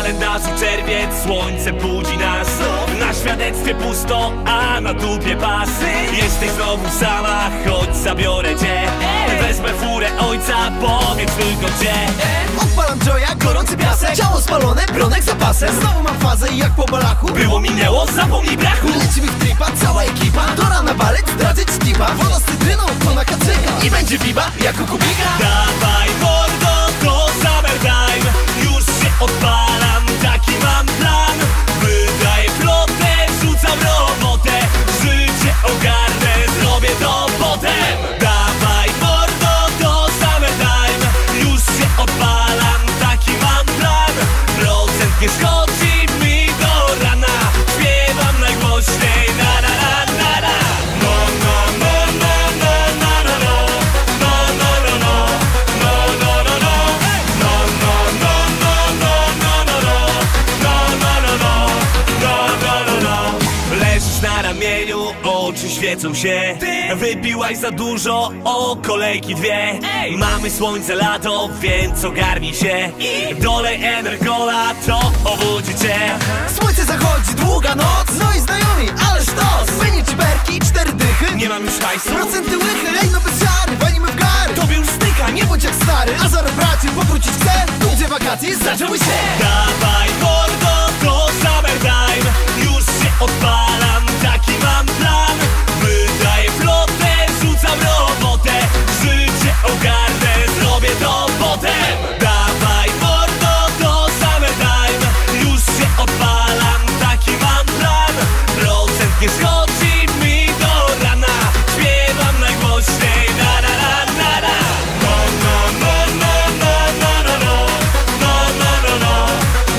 kalendarzu czerwiec, słońce budzi nas. Na świadectwie pusto, a na dupie pasy. Jesteś znowu sama, chodź zabiorę cię. Wezmę furę ojca, powiedz tylko gdzie. Odpalam joya, gorący piasek, ciało spalone, bronek za pasem. Znowu mam fazę i jak po balachu Było, minęło, zapomnij brachu. Lecimy w tripa, cała ekipa. Do rana balet, zdradzić skipa. Woda z cytryną, to na kacyka. I będzie biba, jak u kubika. Dawaj mordo, to summertime. Już się odpalam, taki mam plan. Wydaję flotę, rzucam robotę. Życie ogarnę, zrobię to potem. Dawaj mordo, to summertime. Już się odpalam, taki mam plan. Procent nie szkodzi mi do rana. Śpiewam najgłośniej, na na na na na. No no no no no no no no. No no no no. No no no no. No no no no no no no no. No no no no. No no no no. Leżysz na ramieniu, oczy świecą się. Wypiłaś za dużo, o kolejki dwie. Mamy słońce, lato, więc ogarnij się. Dolej energola, to obudzi cię. Słońce zachodzi, długa noc. No i znajomi, ale sztos. Wynie ci berki, 4 dychy. Nie mam już hajsu. Procenty łychy, ej no bez siary. Walimy w gary. Tobie już styka, Nie bądź jak stary, a zaraz bracie powrócić chcę. Tu gdzie wakacje zaczęły się. Dawaj mordo, to summertime. Już się odpalam, taki mam plan. Wydaję flotę, rzucam robotę. Życie ogarnę, zrobię to potem. Dawaj mordo, to summertime. Już się odpalam, taki mam plan. Procent nie szkodzi mi do rana. Śpiewam najgłośniej, na na na na na. No no no no no no no no. No no no no.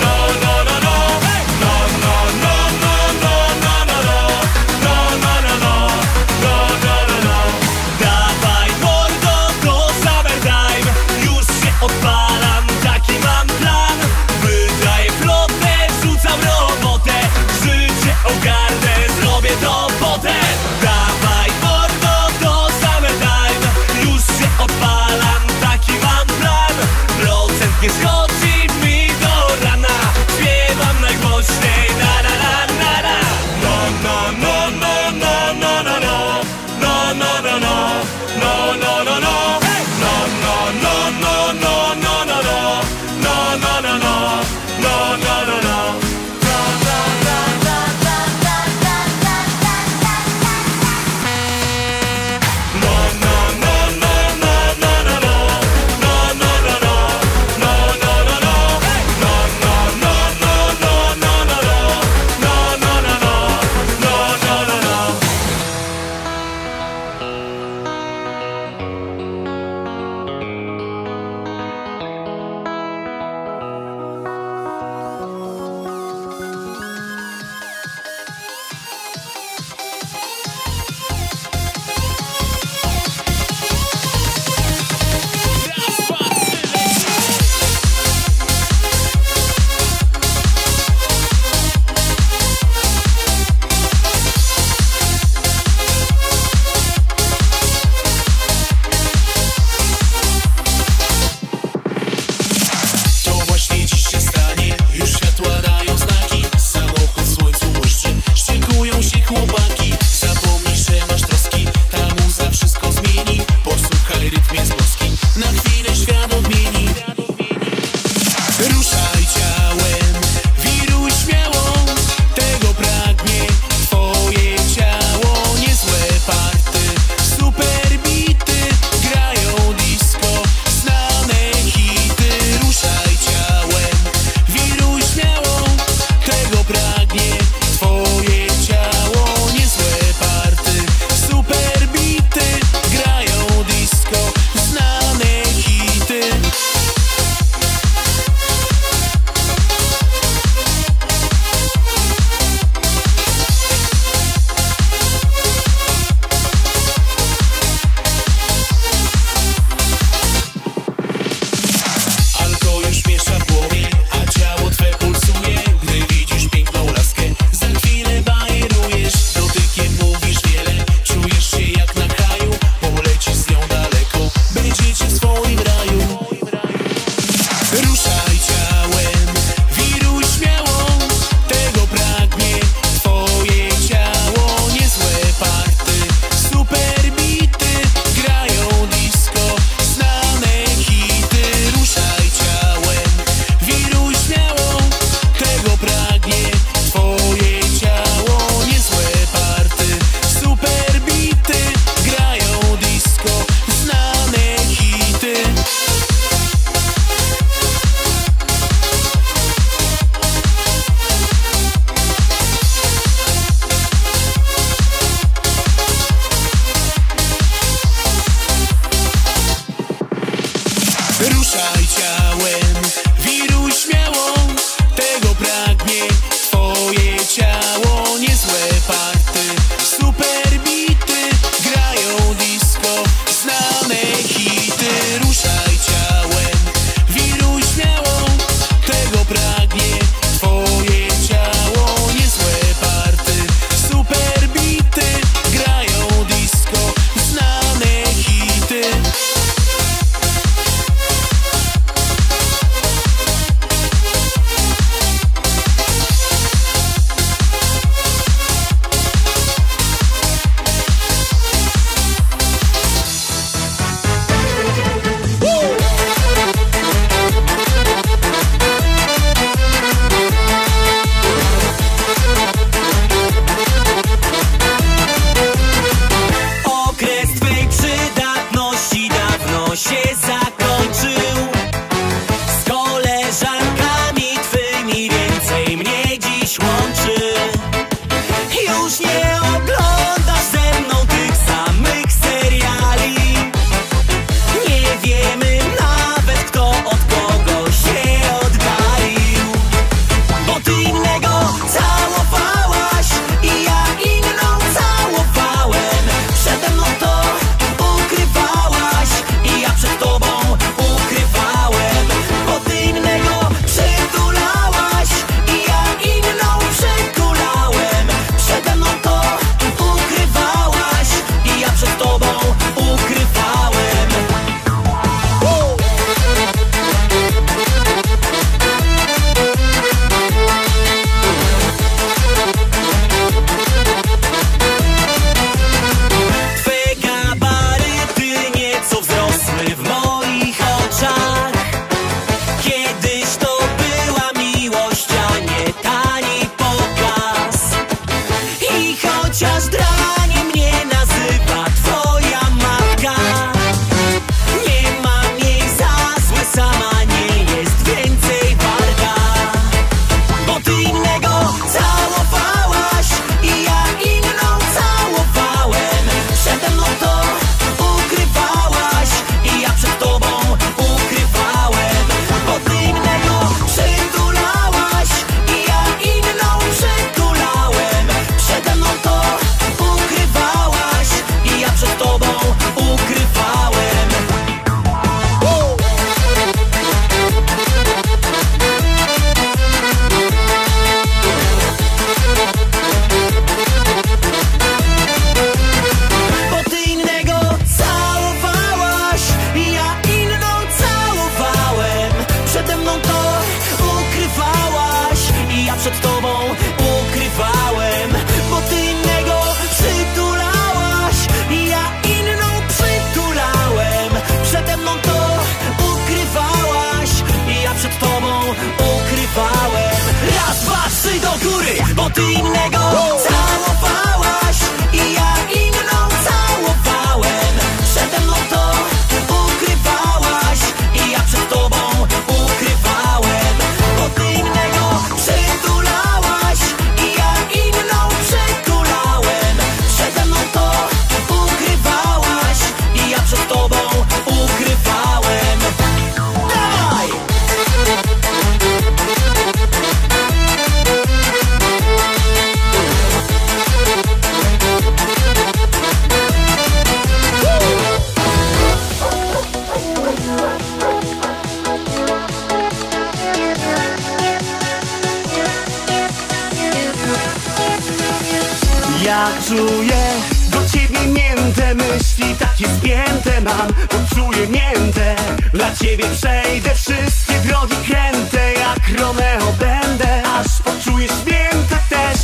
Ja czuję do ciebie mięte myśli, takie spięte mam, poczuję mięte. Dla ciebie przejdę wszystkie drogi kręte, jak Romeo będę, aż poczujesz mięte też.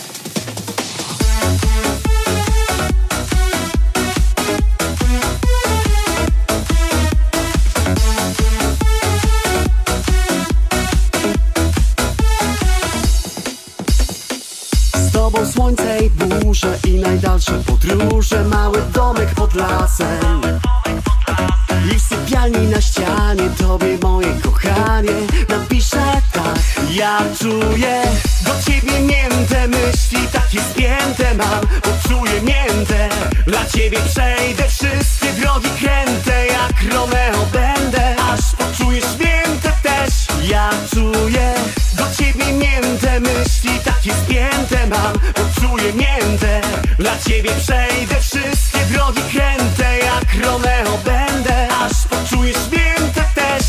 Z tobą słońce i burze i najdalsze podróże, mały domek pod lasem i w sypialni na ścianie tobie moje kochanie napiszę tak. Ja czuję do ciebie mięte myśli, takie spięte mam, poczuję mięte. Dla ciebie przejdę wszystkie drogi kręte, jak Romeo będę, aż poczujesz mięte też. Ja czuję do ciebie mięte myśli, takie spięte mam, poczuję mięte. Dla ciebie przejdę wszystkie drogi kręte, jak Romeo będę, aż poczujesz mięte też.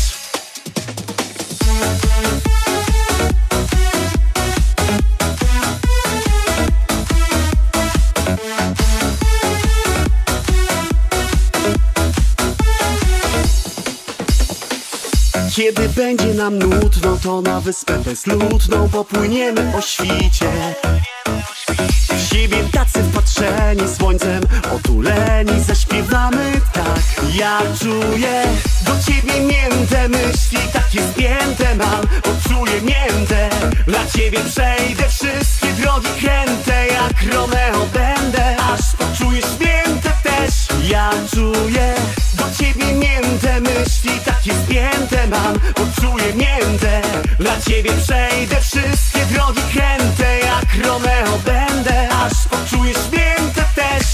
Kiedy będzie nam nudno, to na wyspę bezludną popłyniemy o świcie. W siebie tacy wpatrzeni, słońcem otuleni, zaśpiewamy tak. Ja czuję do ciebie mięte myśli, takie spięte mam, poczuję mięte. Dla ciebie przejdę wszystkie drogi kręte, jak Romeo będę, aż poczujesz mięte też. Ja czuję do ciebie mięte myśli, takie spięte mam, poczuję mięte. Dla ciebie przejdę wszystkie drogi kręte, jak Romeo będę, aż poczujesz mięte też.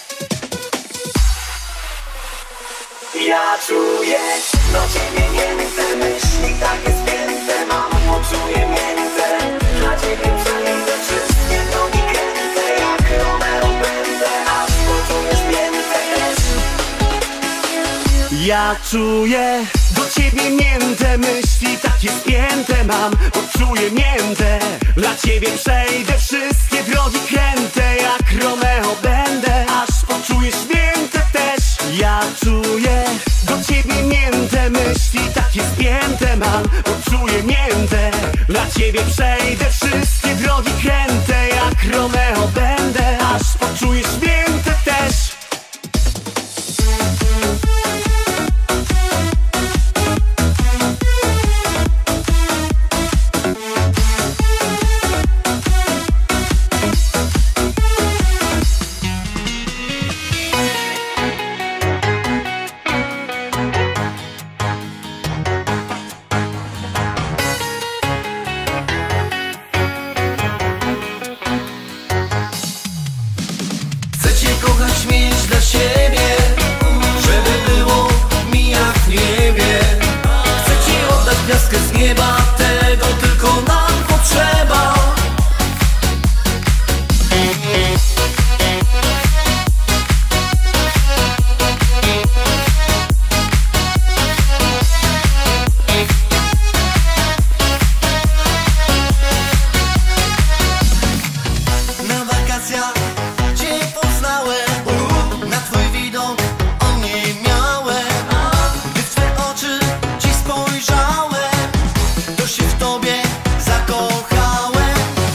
Ja czuję do ciebie mięte myśli, takie spięte mam, poczuję mięte. Dla ciebie przejdę wszystkie drogi kręte, jak Romeo będę, aż poczujesz mięte też. Ja czuję do ciebie mięte myśli, takie spięte mam, poczuję mięte. Dla ciebie przejdę wszystkie drogi kręte, jak Romeo będę, aż poczujesz mięte też. Ja czuję do ciebie mięte myśli, takie spięte mam, poczuję mięte. Dla ciebie przejdę wszystkie drogi kręte, jak Romeo będę, aż poczujesz mięte też. Z nieba tego tylko nam potrzeba. Na wakacjach cię poznałem, na twój widok on nie miałem. Gdy w twe oczy ci spojrzałem, to się w tobie zakochałem.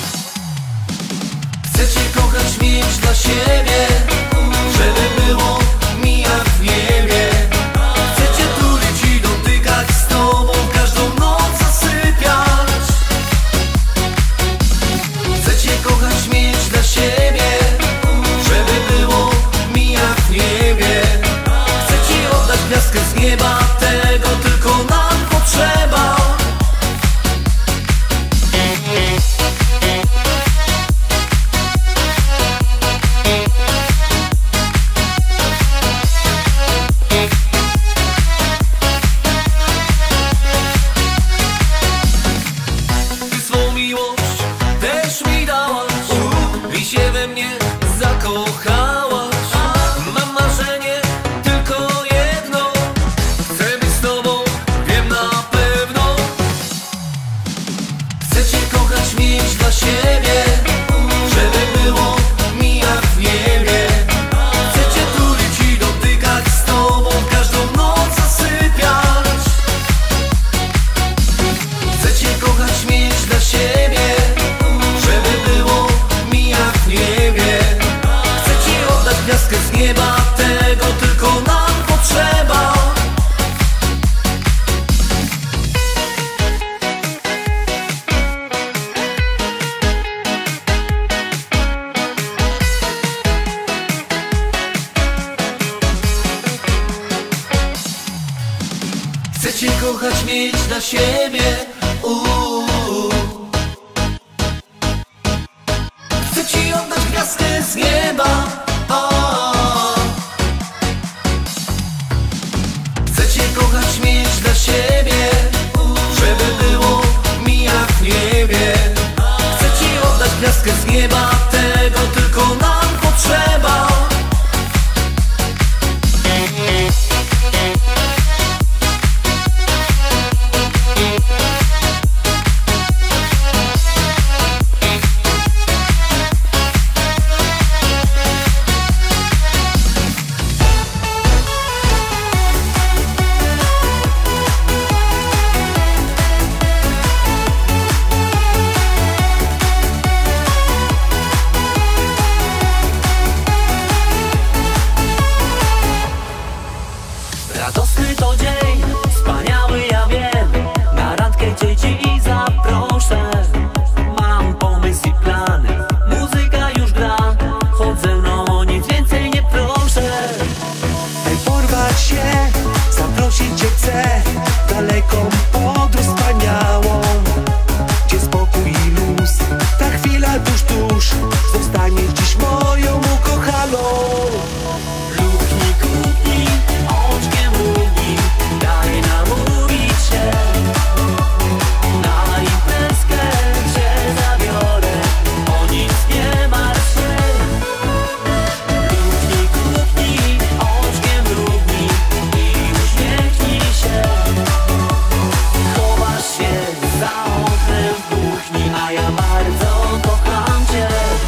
Chcę cię kochać, mieć dla siebie, żeby było mi jak w niebie. Chcę cię tulić i dotykać, z tobą każdą noc zasypiać. Chcę cię kochać, mieć dla siebie, żeby było mi jak w niebie. Chcę ci oddać gwiazdkę z nieba, tego tylko nam potrzeba. Ty swą miłość też mi dałaś i się we mnie zakochałaś. Mam marzenie tylko jedno, chcę być z tobą, wiem na pewno. Chcę cię kochać, mieć dla siebie, żeby było mi jak kochać, mieć dla siebie. Chcę ci oddać gwiazdkę z nieba. Chcę cię kochać, mieć dla siebie, żeby było mi jak w niebie. Chcę ci oddać gwiazdkę z nieba, tego tylko nam potrzeba. Radosny to dzień, wspaniały ja wiem. Na randkę cię dziś zaproszę. Mam pomysł i plan, muzyka już gra. Chodź ze mną, o nic więcej nie proszę. Porwać się, zaprosić cię chcę. Daleką podróż wspaniałą, gdzie spokój i luz. Ta chwila tuż, tuż zostanie dziś moją ukochaną. Luknij, kucnij, oczkiem mrugnij, daj namówić się. Na imprezkę cię zabiorę, o nic nie martw się. Luknij, kucnij, oczkiem mrugnij i uśmiechnij się. Chowasz się za oknem w kuchni, a ja bardzo kocham cię.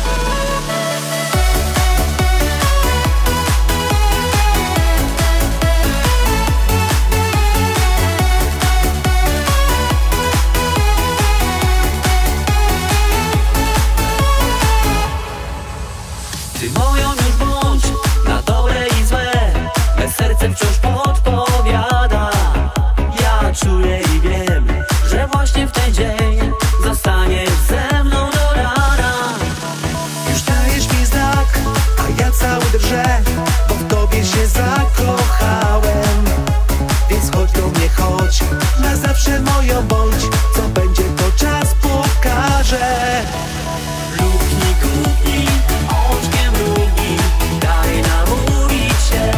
Ty moją już bądź, na dobre i złe. Me serce wciąż podpowiada. Ja czuję i wiem, że właśnie w ten dzień zostaniesz ze mną do rana. Już dajesz mi znak, a ja cały drżę, bo w tobie się zakochałem. Więc chodź do mnie, chodź, na zawsze moją bądź. Co będzie, to czas pokaże. Luknij, kucnij, oczkiem mrugnij, daj namówić się.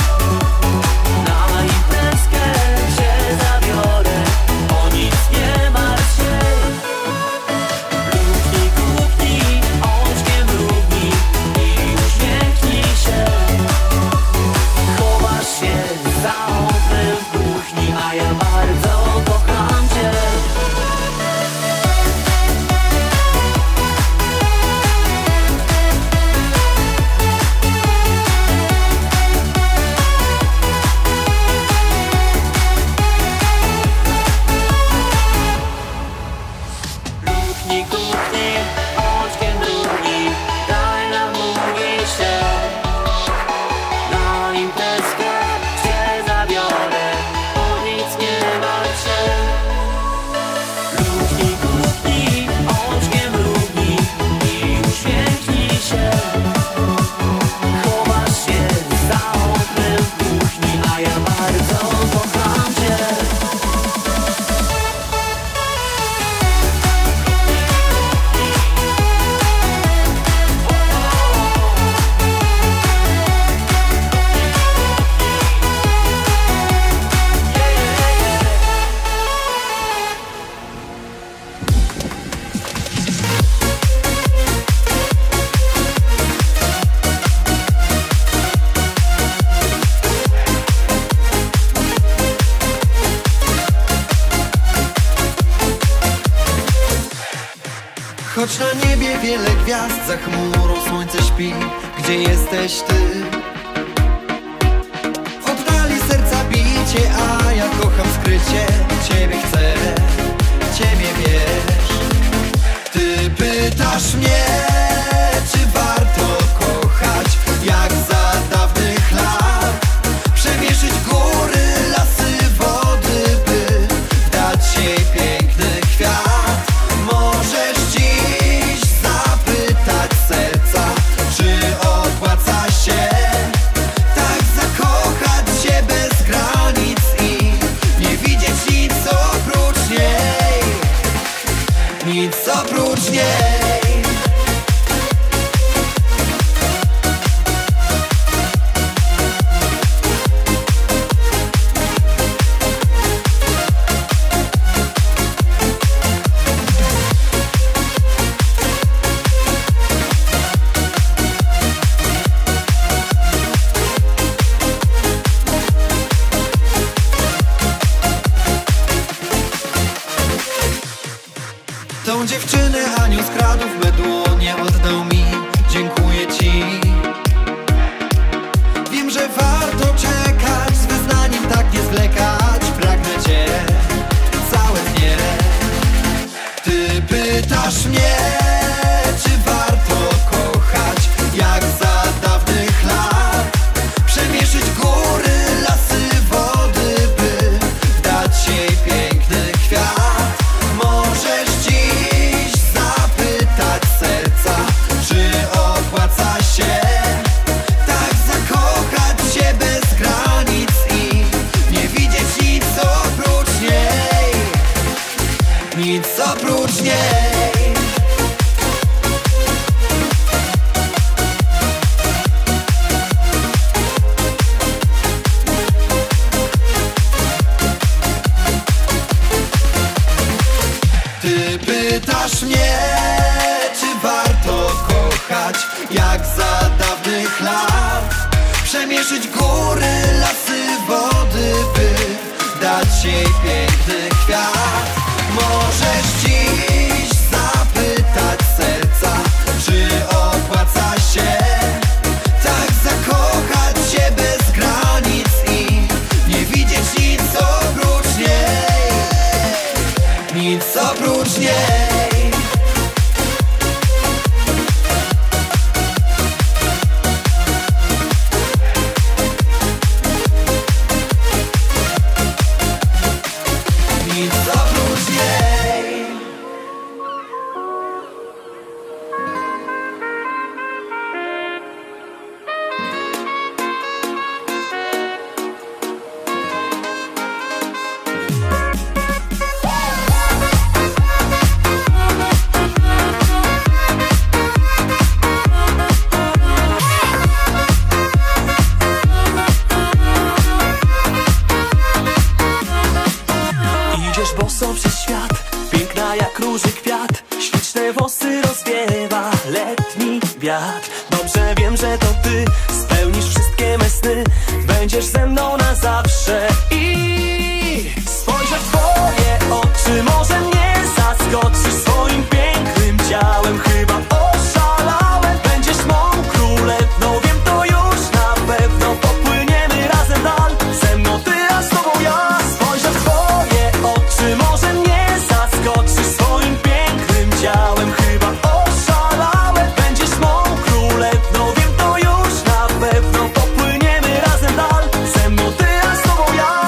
Na imprezkę cię zabiorę, o nic nie martw się. Luknij, kucnij, oczkiem mrugnij i uśmiechnij się. Chowasz się za oknem w kuchni, a ja bardzo kocham cię. Luknij, kucnij, oczkiem mrugnij, daj namówić się. Na imprezkę cię zabiorę, o nic nie martw się. Luknij, kucnij, oczkiem mrugnij i uśmiechnij się. Chowasz się za oknem w kuchni, a ja bardzo kocham cię. Choć na niebie wiele gwiazd, za chmurą słońce śpi. Gdzie jesteś ty? W oddali serca bicie, a ja kocham skrycie. Ciebie chcę, ciebie wiesz. Ty pytasz mnie, czy warto kochać, jak za dawnych lat. Przemierzyć góry, lasy, wody, by dać jej piękny kwiat. Możesz dziś zapytać serca, czy opłaca się tak zakochać się bez granic i nie widzieć nic nic oprócz niej. Tą dziewczynę anioł skradł, w me dłonie oddał mi. Dziękuję ci. Wiem, że warto czekać, z wyznaniem tak nie zwlekać. Pragnę cię całe dnie. Ty pytasz mnie, czy warto kochać, jak za dawnych lat. Przemierzyć góry, lasy, wody, by dać jej piękny kwiat. Możesz dziś zapytać serca, czy opłaca się tak zakochać się bez granic i nie widzieć nic oprócz niej. Nic oprócz niej. Ty pytasz mnie, czy warto kochać, jak za dawnych lat. Przemierzyć góry, lasy, wody, by dać jej piękny kwiat. Możesz dziś zapytać serca, czy opłaca się tak zakochać się bez granic i nie widzieć nic oprócz niej. Nic oprócz niej. Nic oprócz niej. Idziesz boso przez świat, piękna jak róży kwiat. Śliczne włosy rozwiewa letni wiatr. Dobrze wiem, że to ty spełnisz wszystkie me sny. Będziesz ze mną na zawsze i spojrzę w twoje oczy, może mnie zaskoczysz swoim pięknym ciałem. Chyba oszalałem, będziesz mą królewną. Wiem to już na pewno, popłyniemy razem dal. Ze mną ty, a z tobą ja. Spojrzę w twoje oczy, może mnie zaskoczysz swoim pięknym ciałem. Chyba oszalałem, będziesz mą królewną. Wiem to już na pewno, popłyniemy razem dal. Ze mną ty, a z tobą ja.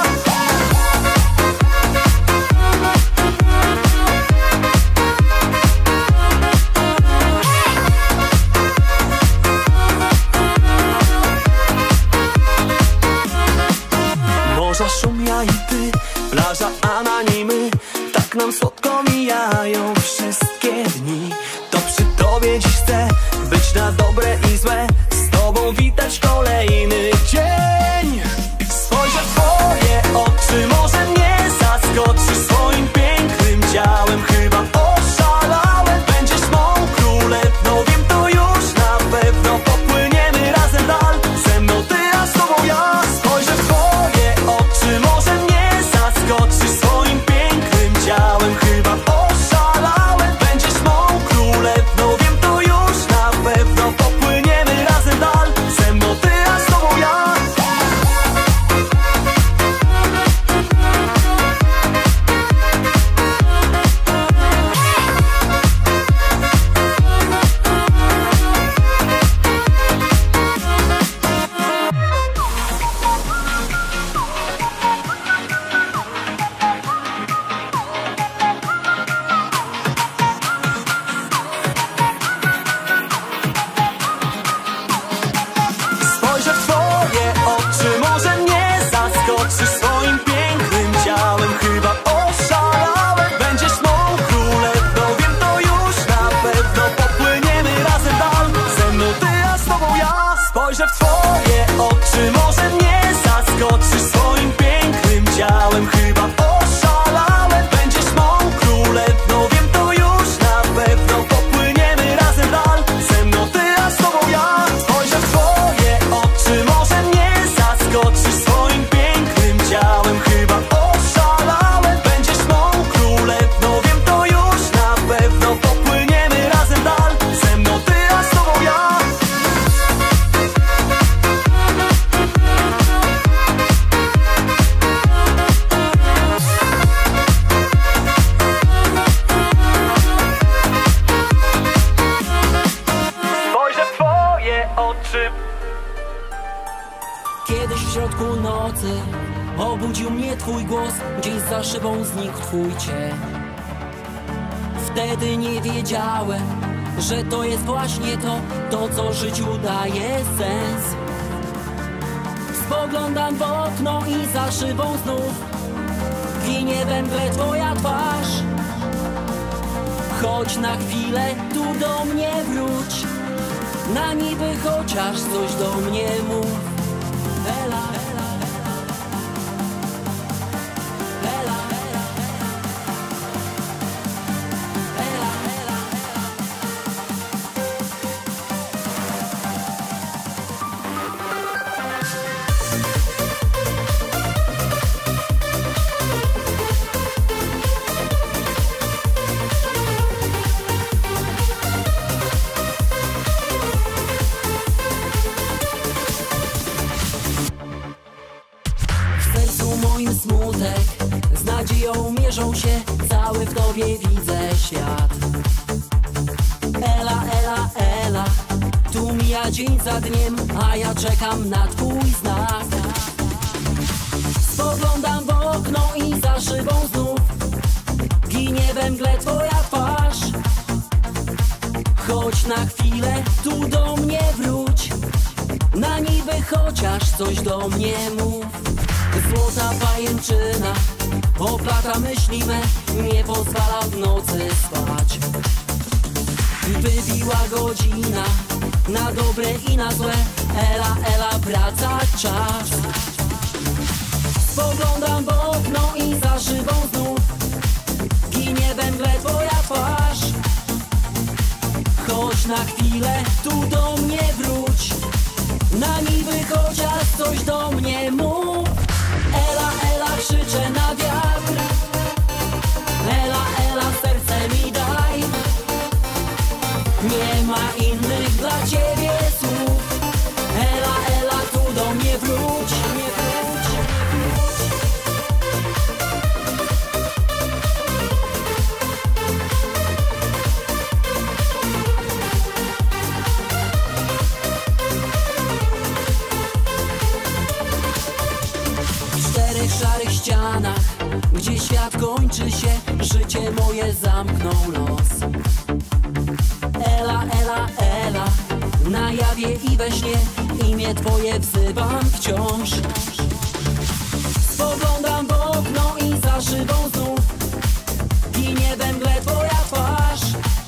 północy obudził mnie twój głos, gdzieś za szybą znikł twój cień. Wtedy nie wiedziałem, że to jest właśnie to co życiu daje sens. Spoglądam w okno i za szybą znów winie we mgle twoja twarz. Chodź na chwilę tu do mnie wróć, na niby chociaż coś do mnie mów. Ela, ela, ela, ela, ela, ela, smutek, z nadzieją mierzą się, cały w tobie widzę świat. Ela, ela, ela, tu mija dzień za dniem, a ja czekam na twój znak. Spoglądam w okno i za szybą znów ginie we mgle twoja twarz. Chodź na chwilę tu do mnie wróć, na niby chociaż coś do mnie mów. Złota pajęczyna oplata myśli me, nie pozwala w nocy spać. Wybiła godzina na dobre i na złe, ela, ela, wraca czas. Spoglądam w okno i za szybą znów ginie we mgle twoja twarz. Chodź na chwilę tu do mnie wróć, na niby chociaż coś do mnie mów. Ela, ela, krzyczę na wiatr, ela, ela, serce mi daj. Nie ma innych dla ciebie słów. Ela, ela, tu do mnie wróć, nie wróć. W czterech szarych ścianach, gdzie świat kończy się, życie moje zamknął los. Ela, ela, ela, na jawie i we śnie imię twoje wzywam wciąż. Spoglądam w okno i za szybą znów ginie we mgle twoja twarz.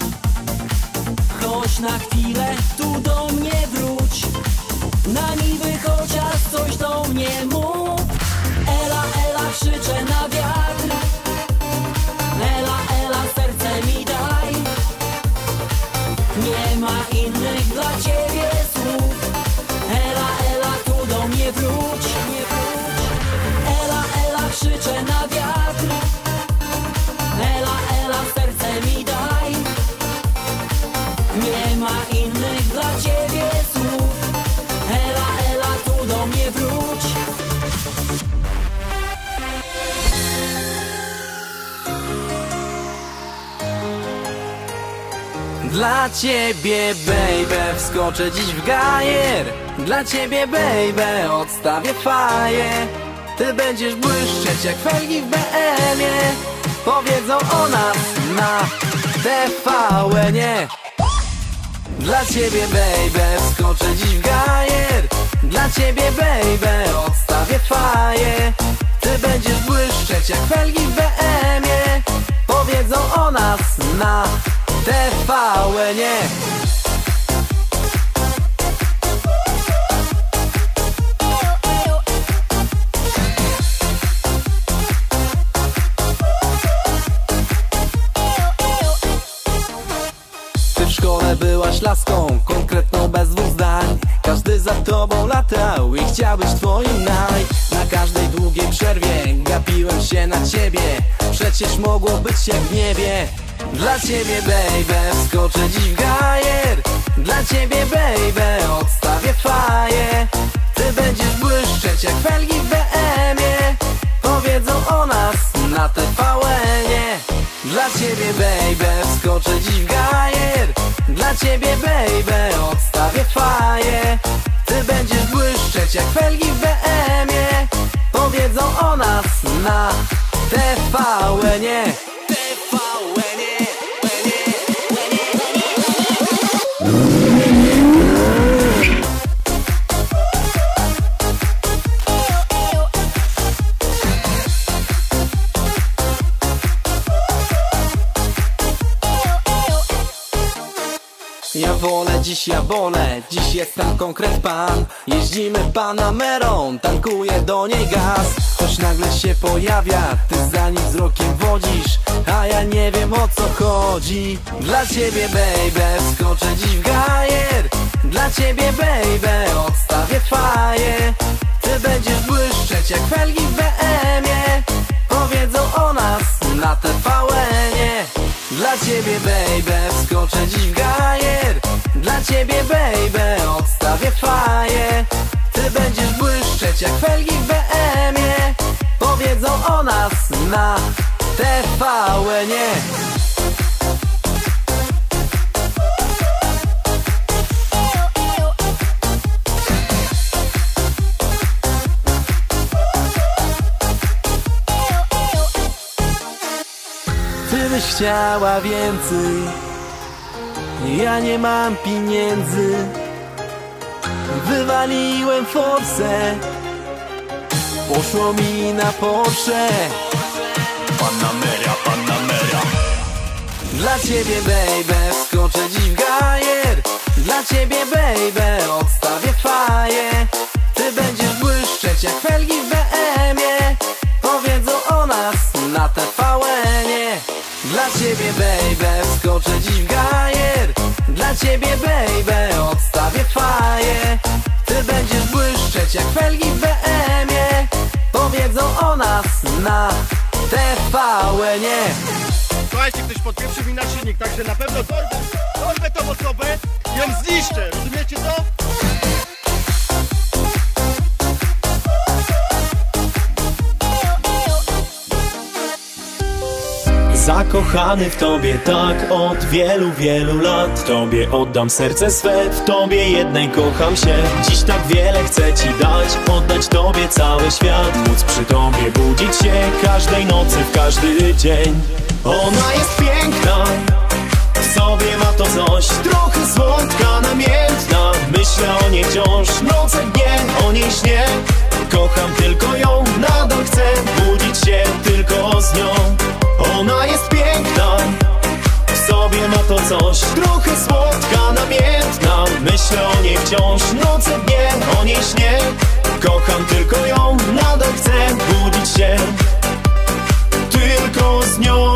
Chodź na chwilę tu do mnie wróć, na niby chociaż coś do mnie mów. Ela, ela, krzyczę na wiatr, ela, ela, serce mi daj. Nie ma innych dla ciebie słów. Ela, ela, tu do mnie wróć, nie wróć. Ela, ela, krzyczę na wiatr, ela, ela, serce mi daj. Nie ma innych dla ciebie słów. Ela, ela, tu do mnie wróć. Dla ciebie, baby, wskoczę dziś w gajer. Dla ciebie, baby, odstawię faję. Ty będziesz błyszczeć jak felgi w BM-ie. Powiedzą o nas na TVN-ie. Dla ciebie, baby, wskoczę dziś w gajer. Dla ciebie, baby, odstawię faję. Ty będziesz błyszczeć jak felgi w BM-ie. Powiedzą o nas na TVN-ie. Ty w szkole byłaś laską, konkretną bez dwóch zdań. Każdy za tobą latał i chciałbyś twoim naj. Na każdej długiej przerwie gapiłem się na ciebie. Przecież mogło być jak w niebie. Dla ciebie, baby, wskoczę dziś w gajer. Dla ciebie, baby, odstawię faję. Ty będziesz błyszczeć jak felgi w BM-ie. Powiedzą o nas na TVN-ie. Dla ciebie, baby, wskoczę dziś w gajer. Dla ciebie, baby, odstawię faję. Ty będziesz błyszczeć jak felgi w BM-ie. na TVN-ie. Ja wolę, dziś jestem konkret pan. Jeździmy Panamerą, tankuję do niej gaz. Ktoś nagle się pojawia, ty za nim wzrokiem wodzisz, a ja nie wiem o co chodzi. Dla ciebie baby, wskoczę dziś w gajer. Dla ciebie baby, odstawię faję. Ty będziesz błyszczeć jak felgi w BM-ie. Powiedzą o nas na TVN-ie. Dla ciebie baby, wskoczę dziś w gajer. Dla ciebie baby, odstawię faję. Ty będziesz błyszczeć jak felgi w BM-ie. Powiedzą o nas na TVN-ie. Ty byś chciała więcej, ja nie mam pieniędzy. Wywaliłem forsę, poszło mi na Porsche. Panamera, Panamera. Dla ciebie baby, wskoczę dziś w gajer. Dla ciebie baby, odstawię faję. Ty będziesz błyszczeć jak felgi w BM-ie. Powiedzą o nas na TVN-ie. Dla ciebie baby, wskoczę dziś w gajer. Dla ciebie baby, odstawię faję. Ty będziesz błyszczeć jak felgi w BM-ie. Powiedzą o nas na TVN-ie. Słuchajcie, ktoś podpieprzył mi na silnik, także na pewno dorwę tą osobę i ją zniszczę, rozumiecie to? Zakochany w tobie tak od wielu, wielu lat. Tobie oddam serce swe, w tobie jednej kocham się. Dziś tak wiele chcę ci dać, oddać tobie cały świat. Móc przy tobie budzić się każdej nocy, w każdy dzień. Ona jest piękna, w sobie ma to coś, trochę słodka, namiętna. Myślę o niej wciąż, noce, dnie, o niej śnię. Kocham tylko ją, nadal chcę budzić się tylko z nią. Ona jest piękna, w sobie ma to coś, trochę słodka, namiętna. Myślę o niej wciąż, noce, dnie, o niej śnię. Kocham tylko ją, nadal chcę budzić się tylko z nią.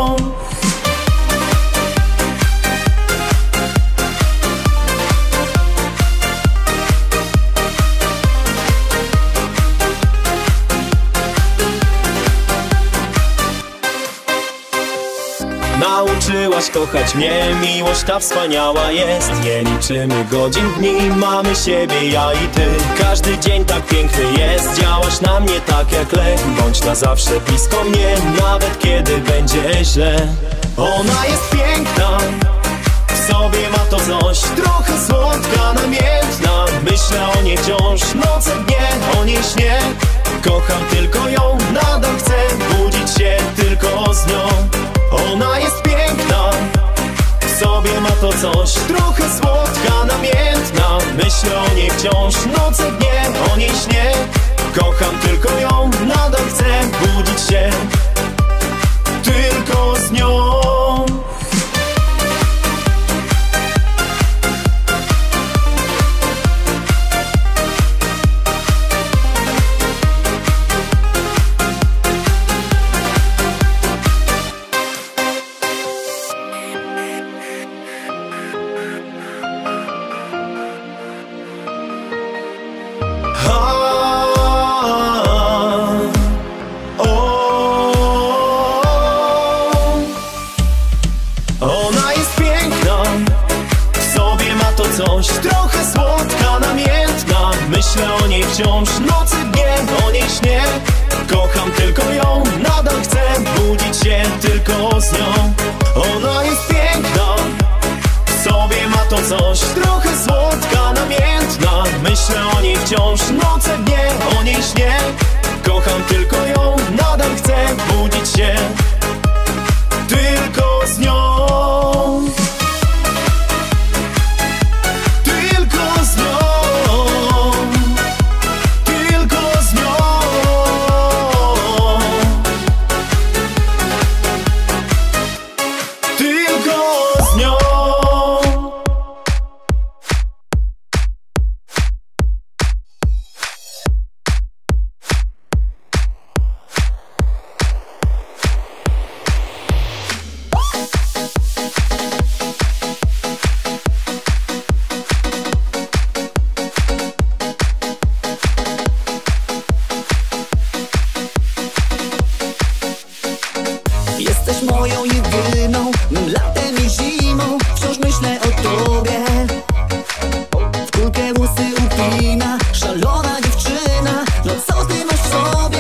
Nauczyłaś kochać mnie, miłość ta wspaniała jest. Nie liczymy godzin, dni, mamy siebie, ja i ty. Każdy dzień tak piękny jest, działasz na mnie tak jak lek. Bądź na zawsze blisko mnie, nawet kiedy będzie źle. Ona jest piękna, w sobie ma to coś, trochę słodka, namiętna. Myślę o niej wciąż, noce, dnie, o niej śnię. Kocham tylko ją, nadal chcę budzić się tylko z nią. Ona jest piękna, w sobie ma to coś, trochę słodka, namiętna. Myślę o niej wciąż, noce, dnie, o niej śnię. Kocham tylko ją, nadal chcę budzić się tylko z nią. Coś, trochę słodka, namiętna. Myślę o niej wciąż, nocy, dnie, o niej śnię. Kocham tylko ją, nadal chcę budzić się tylko z nią. Ona jest piękna, w sobie ma to coś, trochę słodka, namiętna. Myślę o niej wciąż, noce, dnie, o niej śnię. Kocham tylko ją, nadal i zimą wciąż myślę o tobie. W kulkę włosy upina szalona dziewczyna, no co ty masz w sobie?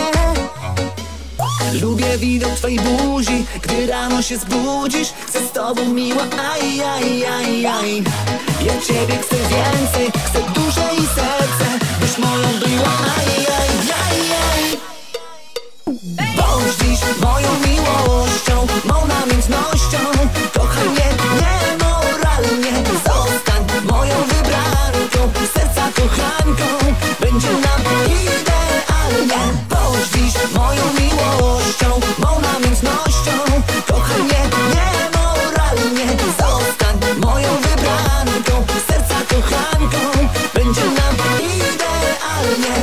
Lubię widok twojej buzi, gdy rano się zbudzisz. Chcę z tobą miła, aj, aj, aj, aj. Ja ciebie chcę więcej, chcę duszę i serce, byś moją była, aj, aj, aj, aj. Bądź dziś moją miłością, mą namiętnością. Kochaj mnie niemoralnie, zostań moją wybranką, serca kochanką, będzie nam idealnie. Bądź dziś moją miłością, mą namiętnością. Kochaj mnie niemoralnie, zostań moją wybranką, serca kochanką, będzie nam idealnie.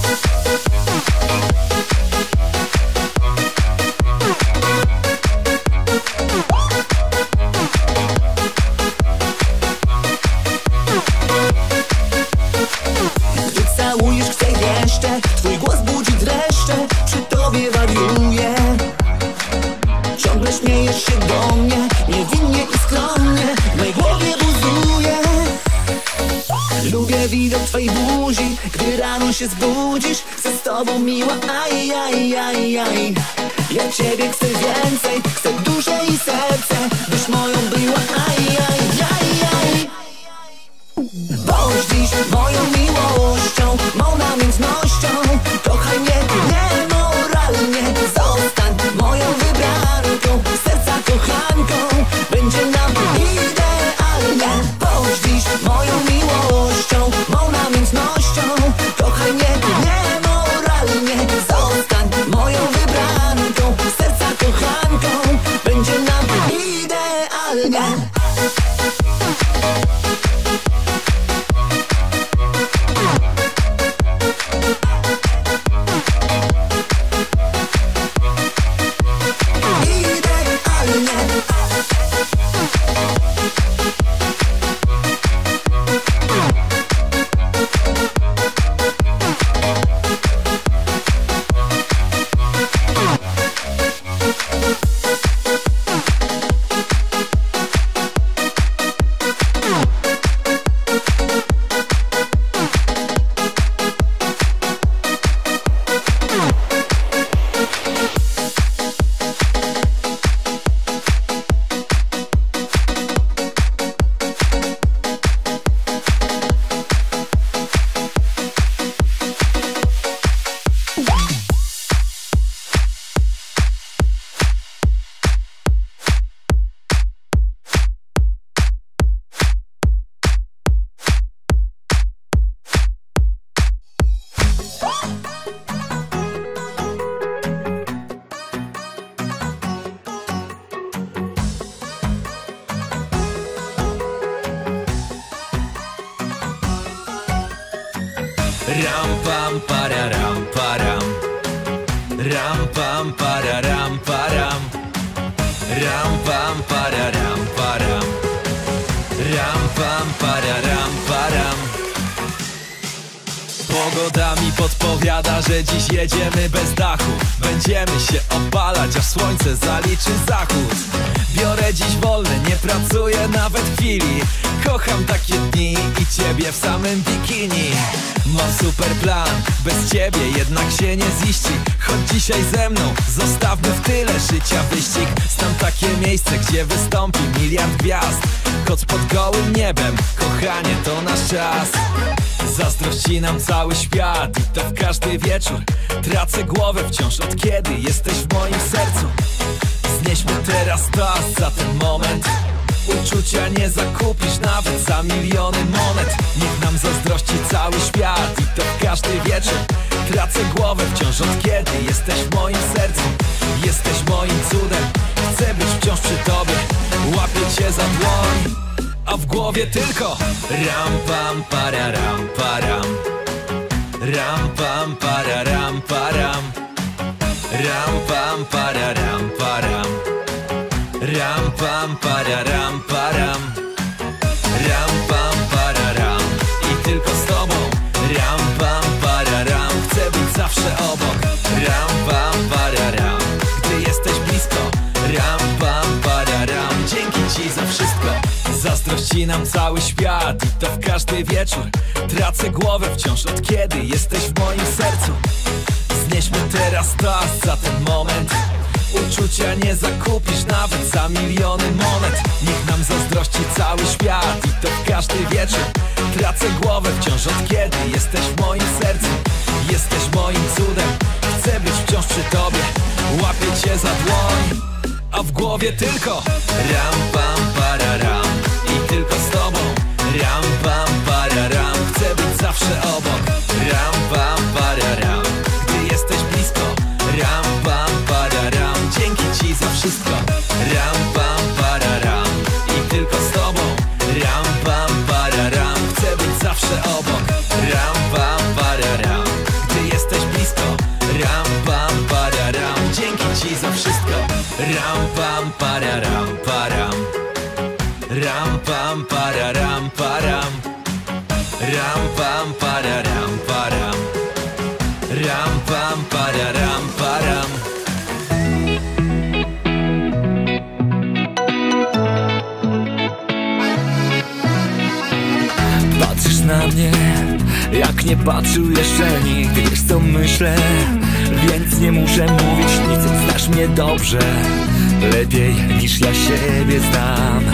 Gdy całujesz, chcę jeszcze, twój głos budzi dreszcze, przy tobie wariuję. Ciągle śmiejesz się do mnie, niewinnie i skromnie, w mojej głowie buzuje. Lubię widok twojej buzi, gdy rano się zbudzisz. Chcę z tobą miła, aj, aj, aj, aj. Ja ciebie chcę więcej, chcę duszę i serce, byś moją była, aj, aj, aj, aj. Bądź dziś moją miłością, mą namiętnością. Kochaj mnie niemoralnie, zostań moją wybranką, serca kochanką, będzie nam idealnie. Bądź dziś moją miłością, mą namiętnością. Kochaj mnie niemoralnie, zostań moją wybranką, serca kochanką, będzie nam idealnie. Ram pam pararam param, ram pam pararam param, ram pam pararam param, ram pam pararam param. Pogoda mi podpowiada, że dziś jedziemy bez dachu. Będziemy się opalać, aż słońce zaliczy zachód. Biorę dziś wolne, nie pracuję nawet chwili. Kocham takie dni i ciebie w samym bikini. Mam super plan, bez ciebie jednak się nie ziści. Chodź dzisiaj ze mną, zostawmy w tyle życia wyścig. Znam takie miejsce, gdzie wystąpi miliard gwiazd. Koc pod gołym niebem, kochanie, to nasz czas. Zazdrości nam cały świat i to w każdy wieczór. Tracę głowę wciąż, od kiedy jesteś w moim sercu. Znieśmy teraz czas za ten moment. Uczucia nie zakupisz nawet za miliony monet. Niech nam zazdrości cały świat i to w każdy wieczór. Tracę głowę wciąż, od kiedy jesteś w moim sercu. Jesteś moim cudem, chcę być wciąż przy tobie. Łapię cię za dłoń, a w głowie tylko ram pam pararam param, ram pam pararam param, ram pam pararam param, ram pam pararam param, ram pam pararam. I tylko z tobą ram pam pararam. Chcę być zawsze obok ram pam pararam. Gdy jesteś blisko ram pam pararam. Dzięki ci za wszystko. Zazdrości nam cały świat i to w każdy wieczór. Tracę głowę wciąż od kiedy jesteś w moim sercu. Znieśmy teraz toast za ten moment. Uczucia nie zakupisz nawet za miliony monet. Niech nam zazdrości cały świat i to w każdy wieczór. Tracę głowę wciąż od kiedy jesteś w moim sercu. Jesteś moim cudem, chcę być wciąż przy tobie. Łapię cię za dłoń, a w głowie tylko ram pam pararam. I tylko z tobą ram pam pararam. Chcę być zawsze obok ram pam pararam. Gdy jesteś blisko ram pam pararam. Dzięki ci za wszystko ram pam pararam. I tylko z tobą ram pam pararam. Chcę być zawsze obok ram pam pararam. Gdy jesteś blisko ram pam pararam. Dzięki ci za wszystko ram pam pararam param. Ram pam pararam param. Ram pam pararam param. Ram pam pararam param. Patrzysz na mnie, jak nie patrzył jeszcze nikt. Wiesz co myślę, więc nie muszę mówić nic. Znasz mnie dobrze, lepiej niż ja siebie znam.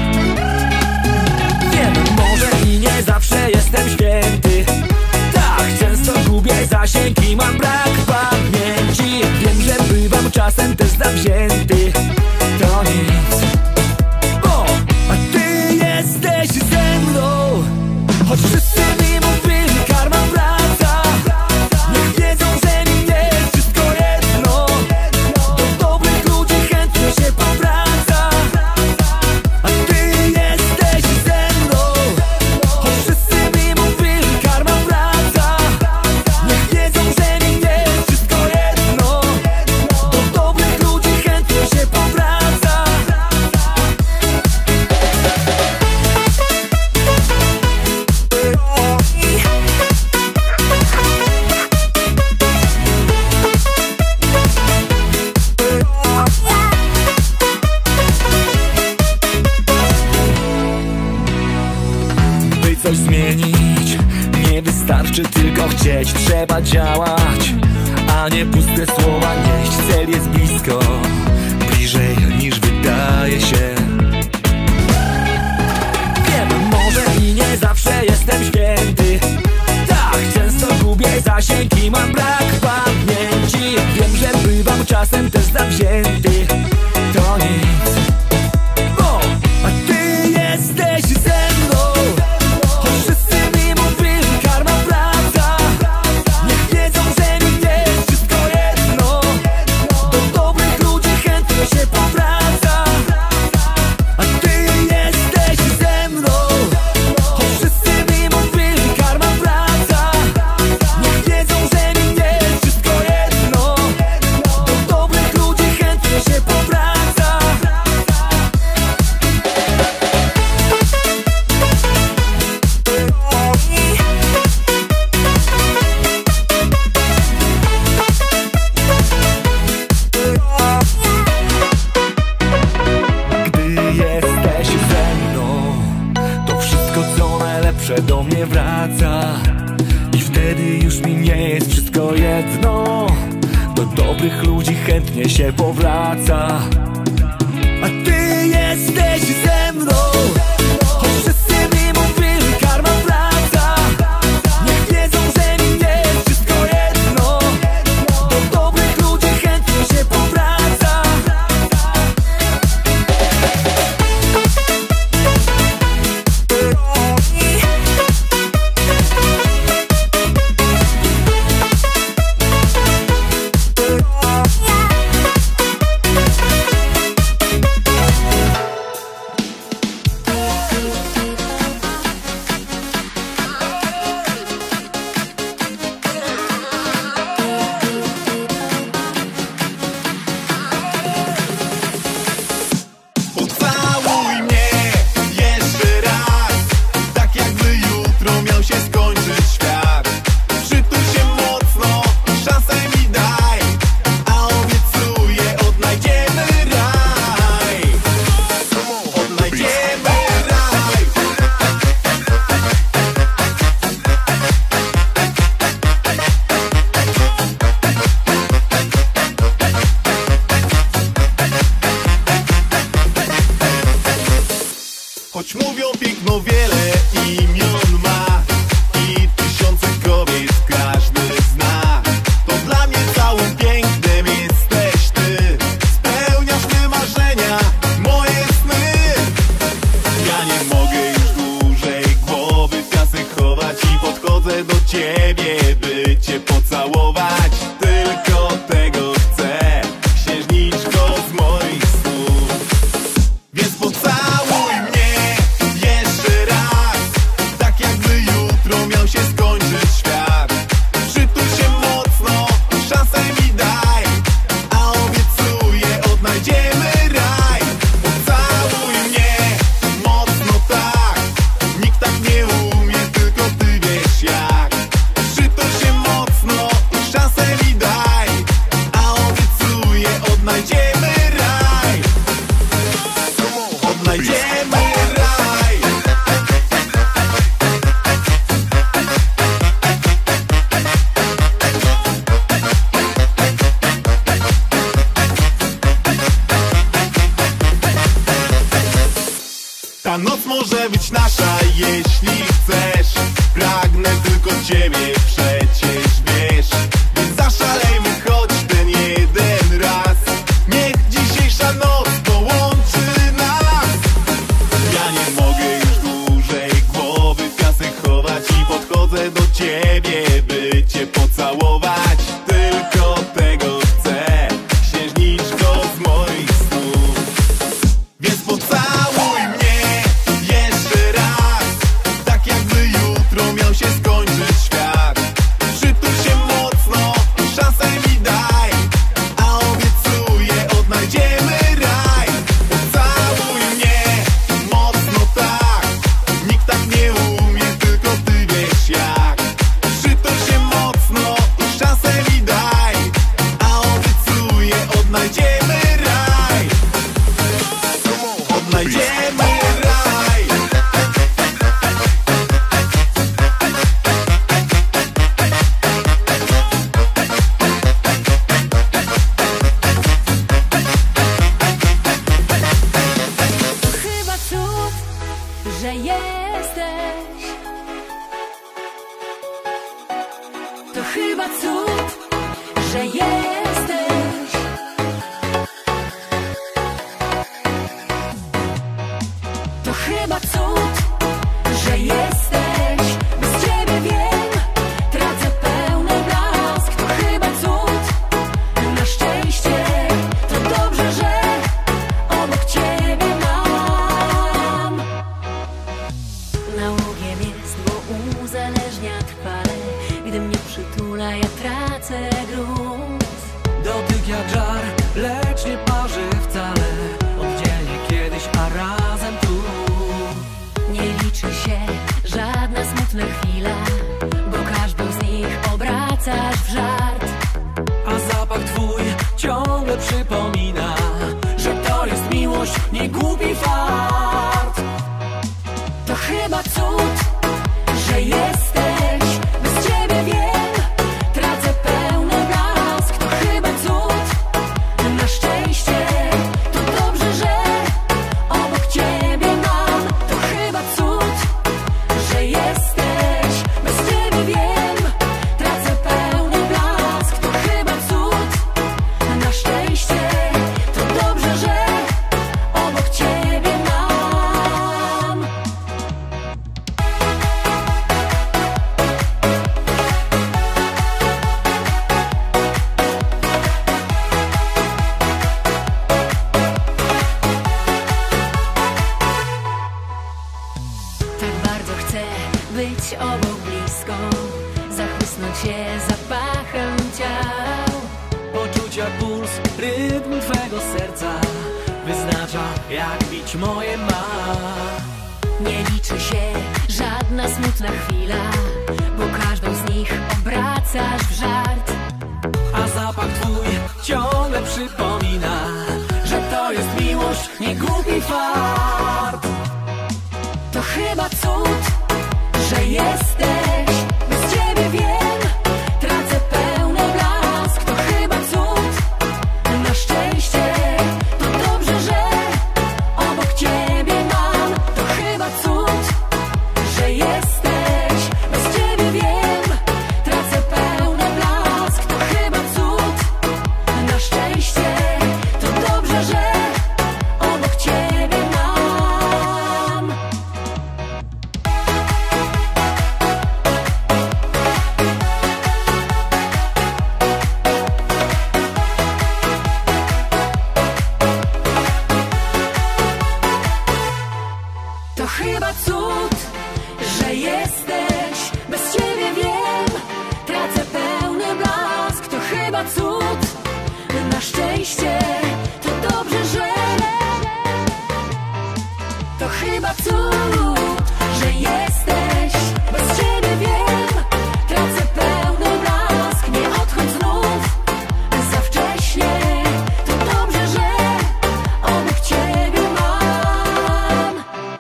Wiem, może i nie zawsze jestem święty. Tak, często gubię zasięg i mam brak pamięci. Wiem, że bywam czasem też zawzięty. To nic, bo a ty jesteś ze mną. Choć wszyscy mi mówili, karma wraca. Niech wiedzą, że mi jest wszystko jedno. Do dobrych ludzi chętnie się powraca. A ty jesteś ze mną. Choć wszyscy mi mówili, karma wraca. Niech wiedzą, że mi jest wszystko jedno. Do dobrych ludzi chętnie się powraca. By coś zmienić, nie wystarczy tylko chcieć. Trzeba działać, a nie puste słowa nieść. Cel jest blisko, bliżej niż wydaje się. Wiem, może i nie zawsze jestem święty. Tak, często gubię zasięg i mam brak pamięci. Wiem, że bywam czasem też zawzięty. To nic, bo a ty jesteś ze mną. Choć wszyscy mi mówili, karma wraca. Niech wiedzą, że mi jest wszystko jedno. Do dobrych ludzi chętnie się powraca. A ty jesteś ze mną. Choć wszyscy mi mówili, karma wraca. Niech wiedzą, że mi jest wszystko jedno. Do dobrych ludzi chętnie się powraca. Gdy jesteś ze mną, to wszystko co najlepsze do mnie wraca. I wtedy już mi nie jest wszystko jedno. Do dobrych ludzi chętnie się powraca. A ty jesteś ze mną. Choć wszyscy mi mówili, karma wraca. Niech wiedzą, że mi jest wszystko jedno. Do dobrych ludzi chętnie się powraca. Choć mówią piękno wiele imion ma i tysiące kobiet każdy zna, to dla mnie całym pięknem jesteś ty. Spełniasz me marzenia, moje sny. Ja nie mogę już dłużej głowy w piasek chować i podchodzę do ciebie, by cię pocałować. Tylko tego chcę, księżniczko z moich snów. Więc pocałuj mnie jeszcze raz, tak jakby jutro miał się skończyć świat. Przytul się mocno, szansę mi daj, a obiecuję, odnajdziemy raj. Pocałuj mnie mocno tak, nikt tak nie umie, tylko ty wiesz jak. Przytul się mocno, szansę mi daj, a obiecuję, odnajdziemy raj. Odnajdziemy raj. Ta noc może być nasza, jeśli chcesz. Pragnę tylko ciebie, przecież wiesz. Więc zaszalejmy choć ten jeden raz. Niech dzisiejsza noc połączy nas. Ja nie mogę już dłużej głowy w piasek chować i podchodzę do ciebie, by cię pocałować. Tylko tego chcę, księżniczko z moich snów. Więc pocałuj mnie jeszcze raz, tak jakby jutro miał się skończyć świat. Przytul się mocno, szansę mi daj, a obiecuję, odnajdziemy raj. Pocałuj mnie mocno tak, nikt tak nie umie, tylko ty wiesz jak. Przytul się mocno, szansę mi daj, a obiecuję, odnajdziemy raj. Odnajdziemy raj. To chyba cud, że jesteś. To chyba cud, że jesteś. To chyba cud, że jesteś. Bez ciebie wiem, tracę pełny blask. To chyba cud, na szczęście. To dobrze, że obok ciebie mam. Nałogiem jest, bo uzależnia trwale. Gdy mnie przytula, ja tracę grunt. Dotyk jak żar, lecz nie parzy wcale. Oddzielnie kiedyś, a razem tu. Nie liczy się żadna smutna chwila, bo każdą z nich obracasz w żart. A zapach twój ciągle przypomina, że to jest miłość, nie głupi fart. To chyba cud, że jesteś. Bez ciebie wiem, tracę pełny blask. To chyba cud, na szczęście. To dobrze, że obok ciebie mam. To chyba cud, że jesteś. Bez ciebie wiem, tracę pełny blask. To chyba cud, na szczęście. To dobrze, że obok ciebie mam. Tak bardzo chcę być obok blisko, zachłysnąć się zapachem ciał. Poczuć jak puls, rytm twego serca wyznacza, jak bić moje ma. Nie liczy się żadna smutna chwila, bo każdą z nich obracasz w żart. A zapach twój ciągle przypomina, że to jest miłość, nie głupi fart. To chyba cud, że jesteś. Bez ciebie wiem, tracę pełny blask. To chyba cud, na szczęście. To dobrze, że obok ciebie mam. To chyba chyba cud, że jesteś. Bez ciebie wiem, tracę pełny blask. To chyba cud, na szczęście to dobrze, że to chyba cud, że jesteś. Bez ciebie wiem, tracę pełny blask. Nie odchodź znów za wcześnie. To dobrze, że obok ciebie mam.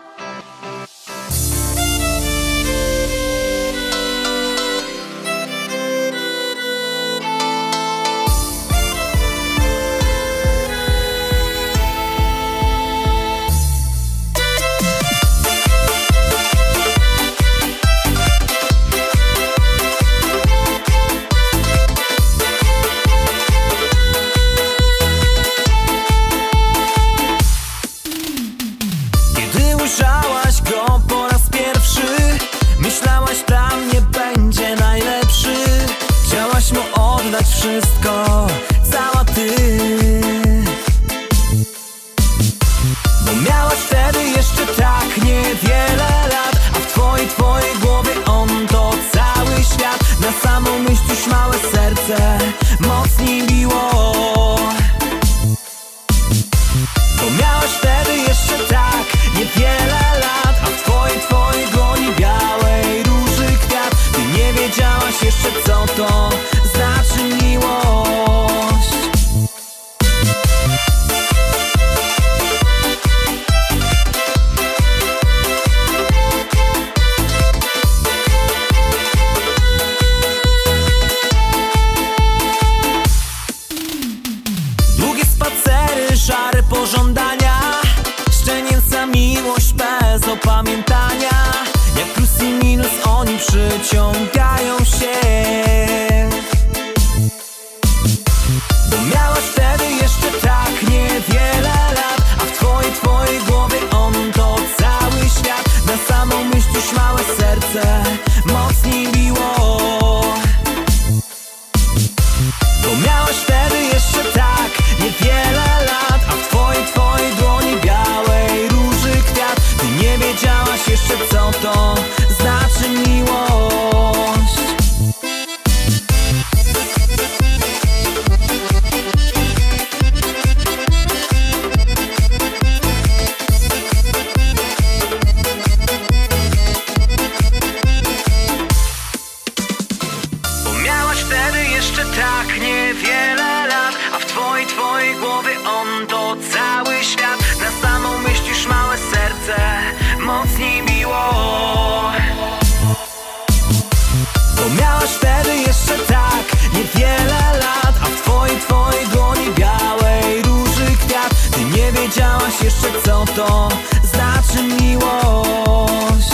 Kiedy ujrzałaś go po raz pierwszy, myślałaś, tam nie będzie najlepszy. Chciałaś mu oddać wszystko, cała ty. Bo miałaś wtedy jeszcze tak niewiele lat, a w twojej głowie on to cały świat. Na samą myśl już małe serce mocniej biło. Bo miałaś wtedy jeszcze tak niewiele lat, a w twojej dłoni białej róży kwiat. Ty nie wiedziałaś jeszcze, co to znaczy miłość. Długie spacery, szare pożądania, szczenięca miłość bez opamiętania. Jak plus i minus oni przyciągają się. Bo miałaś wtedy jeszcze tak niewiele lat, a w twojej głowie on to cały świat. Na samą myśl już małe serce mocniej biło. Bo miałaś wtedy jeszcze tak niewiele lat, a w twojej dłoni białej róży kwiat. Ty nie wiedziałaś jeszcze, co to znaczy miłość. Bo miałaś wtedy jeszcze tak niewiele lat, a w twojej głowie on to cały świat. Na samą myśl już małe serce mocniej biło. Bo miałaś wtedy jeszcze tak niewiele lat, a w twojej dłoni białej róży kwiat. Ty nie wiedziałaś jeszcze, co to znaczy miłość.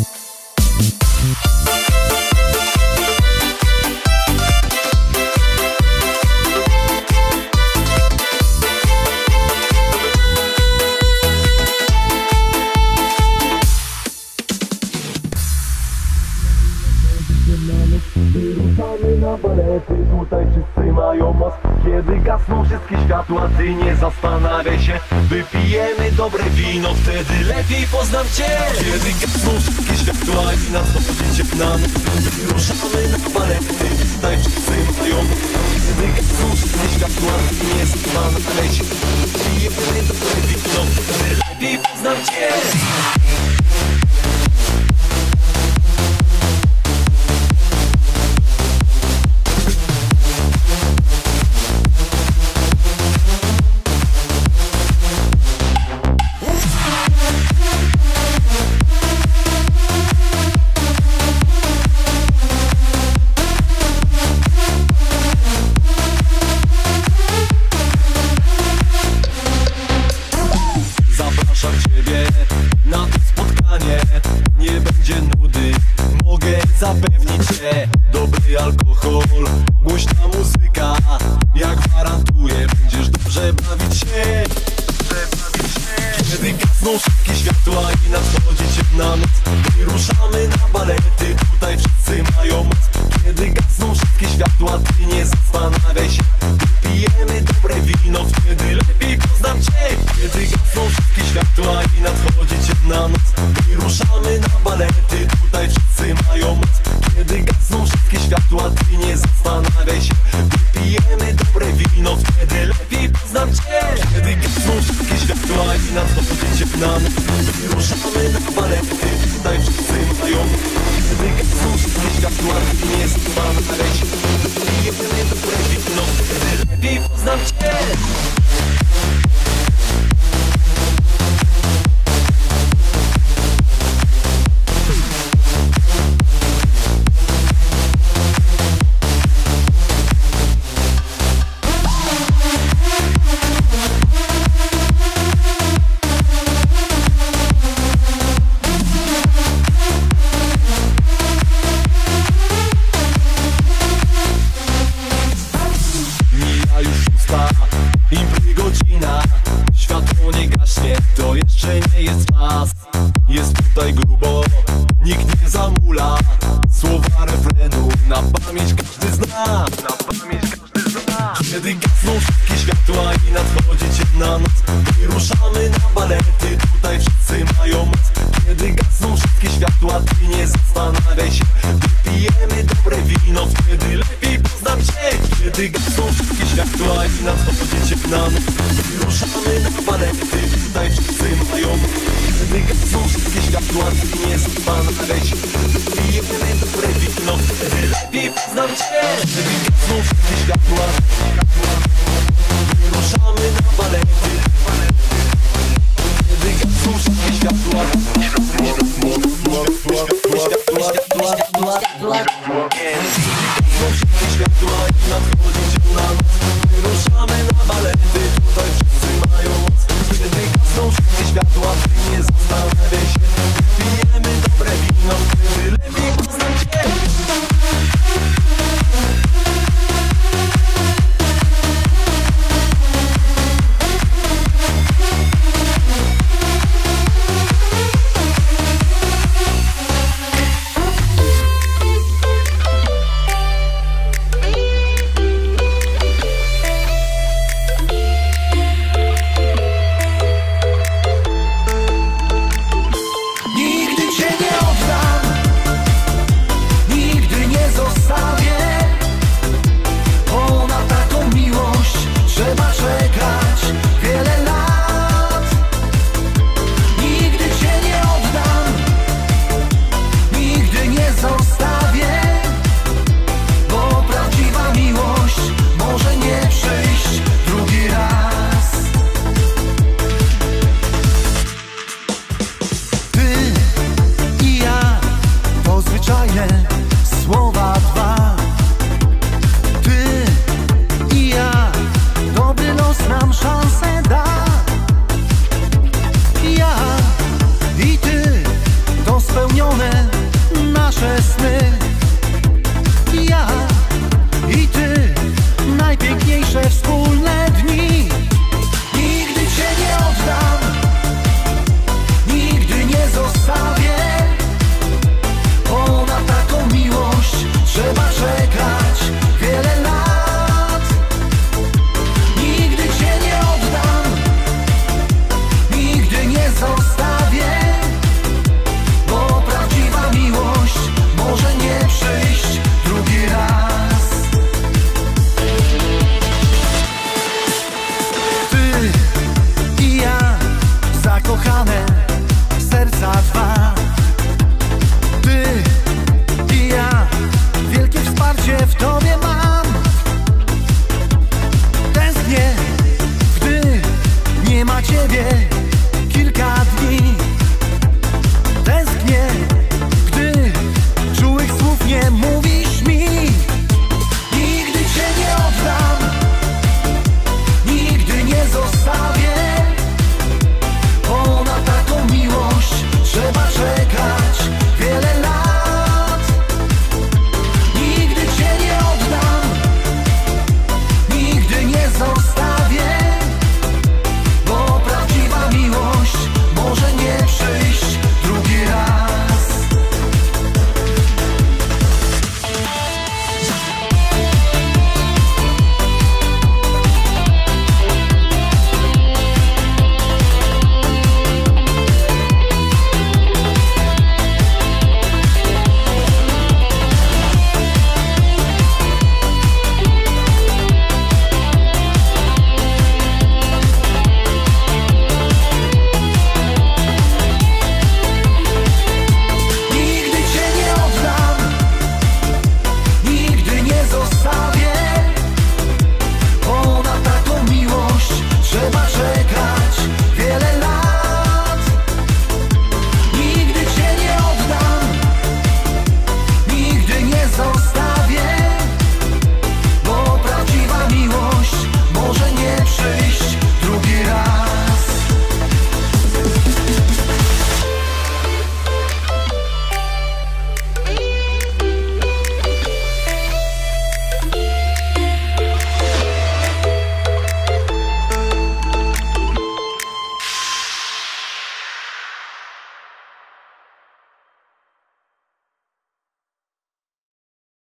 Wyruszamy na balety, tutaj wszyscy mają moc. Kiedy gasną wszystkie światła, ty nie zastanawiaj się. Wypijemy dobre wino, wtedy lepiej poznam cię. Kiedy gasną wszystkie światła i nadchodzicie na noc, wyruszamy na balety, tutaj wszyscy mają moc. Kiedy gasną wszystkie światła, ty nie zastanawiaj się. Wypijemy dobre wino, wtedy lepiej poznam cię. Zapraszam ciebie na to spotkanie. Nie będzie nudy, mogę zapewnić cię. Dobry alkohol, głośna muzyka. Ja gwarantuję, będziesz dobrze bawić się. Kiedy gasną wszystkie światła i nadchodzi ciemna noc, wyruszamy na balety, tutaj wszyscy mają moc. Kiedy gasną wszystkie światła, ty nie zastanawiaj się. Pijemy dobre wino, wtedy lepiej poznam cię. Kiedy gasną wszystkie światła i nadchodzi ciemna noc, tutaj grubo, nikt nie zamula. Słowa refrenu na pamięć każdy zna. Kiedy gasną wszystkie światła i nadchodzi ciemna noc, my ruszamy na balety, tutaj wszyscy mają moc. Kiedy gasną wszystkie światła, ty nie zastanawiaj się, wypijemy dobre wino, wtedy lepiej poznam cię. Kiedy gasną wszystkie światła i nadchodzi ciemna noc, my ruszamy na balety, tutaj wszyscy mają moc. Kiedy gasną wszystkie światła, ty nie zastanawiaj się, wypijemy dobre wino, wtedy lepiej poznam cię. Kiedy gasną wszystkie światła, my ruszamy na balety, kiedy gasną wszystkie światła, światła i nadchodzi ciemna noc,